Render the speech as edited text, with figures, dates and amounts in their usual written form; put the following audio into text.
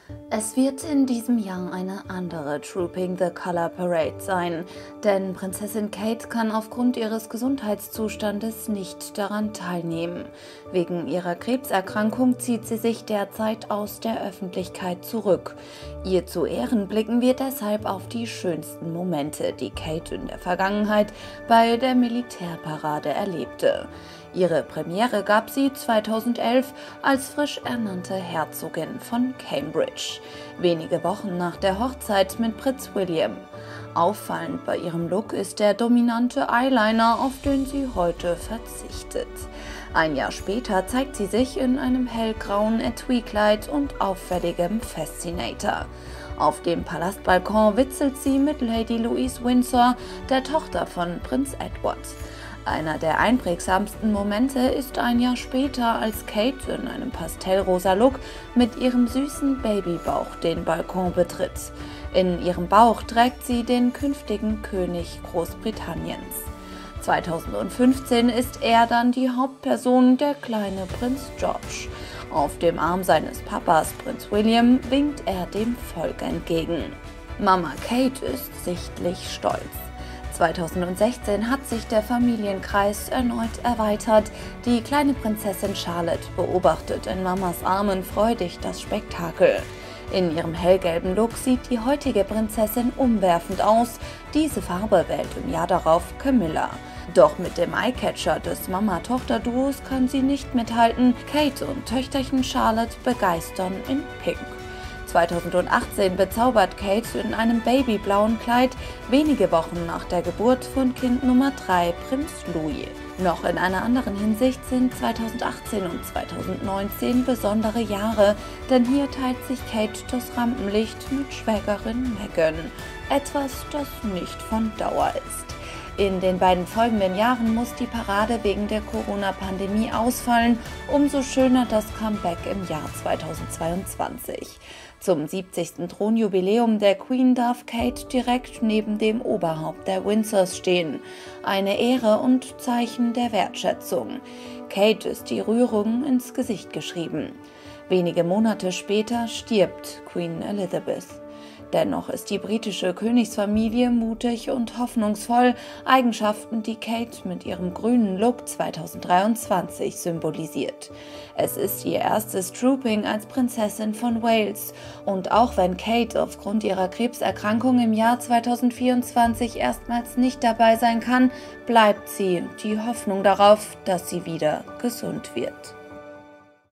Es wird in diesem Jahr eine andere Trooping the Colour Parade sein, denn Prinzessin Kate kann aufgrund ihres Gesundheitszustandes nicht daran teilnehmen. Wegen ihrer Krebserkrankung zieht sie sich derzeit aus der Öffentlichkeit zurück. Ihr zu Ehren blicken wir deshalb auf die schönsten Momente, die Kate in der Vergangenheit bei der Militärparade erlebte. Ihre Premiere gab sie 2011 als frisch ernannte Herzogin von Cambridge, wenige Wochen nach der Hochzeit mit Prinz William. Auffallend bei ihrem Look ist der dominante Eyeliner, auf den sie heute verzichtet. Ein Jahr später zeigt sie sich in einem hellgrauen Etui-Kleid und auffälligem Fascinator. Auf dem Palastbalkon witzelt sie mit Lady Louise Windsor, der Tochter von Prinz Edward. Einer der einprägsamsten Momente ist ein Jahr später, als Kate in einem pastellrosa Look mit ihrem süßen Babybauch den Balkon betritt. In ihrem Bauch trägt sie den künftigen König Großbritanniens. 2015 ist er dann die Hauptperson, der kleine Prinz George. Auf dem Arm seines Papas, Prinz William, winkt er dem Volk entgegen. Mama Kate ist sichtlich stolz. 2016 hat sich der Familienkreis erneut erweitert. Die kleine Prinzessin Charlotte beobachtet in Mamas Armen freudig das Spektakel. In ihrem hellgelben Look sieht die heutige Prinzessin umwerfend aus. Diese Farbe wählt im Jahr darauf Camilla. Doch mit dem Eyecatcher des Mama-Tochter-Duos kann sie nicht mithalten. Kate und Töchterchen Charlotte begeistern in Pink. 2018 bezaubert Kate in einem babyblauen Kleid, wenige Wochen nach der Geburt von Kind Nummer 3, Prinz Louis. Noch in einer anderen Hinsicht sind 2018 und 2019 besondere Jahre, denn hier teilt sich Kate das Rampenlicht mit Schwägerin Meghan. Etwas, das nicht von Dauer ist. In den beiden folgenden Jahren muss die Parade wegen der Corona-Pandemie ausfallen, umso schöner das Comeback im Jahr 2022. Zum 70. Thronjubiläum der Queen darf Kate direkt neben dem Oberhaupt der Windsors stehen. Eine Ehre und Zeichen der Wertschätzung. Kate ist die Rührung ins Gesicht geschrieben. Wenige Monate später stirbt Queen Elizabeth. Dennoch ist die britische Königsfamilie mutig und hoffnungsvoll, Eigenschaften, die Kate mit ihrem grünen Look 2023 symbolisiert. Es ist ihr erstes Trooping als Prinzessin von Wales und auch wenn Kate aufgrund ihrer Krebserkrankung im Jahr 2024 erstmals nicht dabei sein kann, bleibt sie die Hoffnung darauf, dass sie wieder gesund wird.